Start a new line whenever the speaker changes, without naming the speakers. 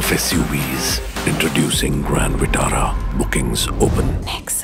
of SUVs. Introducing Grand Vitara. Bookings open.
Nexa.